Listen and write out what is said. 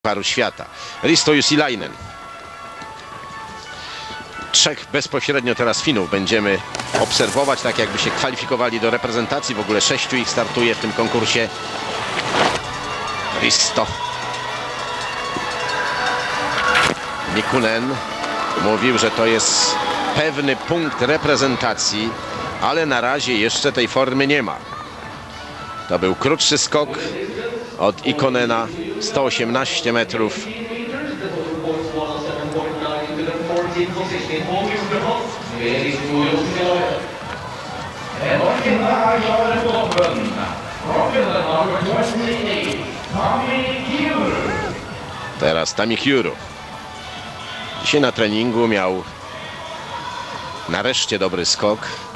Pucharu Świata. Risto Jussilainen. Trzech bezpośrednio teraz Finów będziemy obserwować, tak jakby się kwalifikowali do reprezentacji. W ogóle 6 ich startuje w tym konkursie. Risto. Mikkonen mówił, że to jest pewny punkt reprezentacji, ale na razie jeszcze tej formy nie ma. To był krótszy skok od Ikkonena, 118 metrów. Teraz Tommy Kiuru. Dzisiaj na treningu miał nareszcie dobry skok.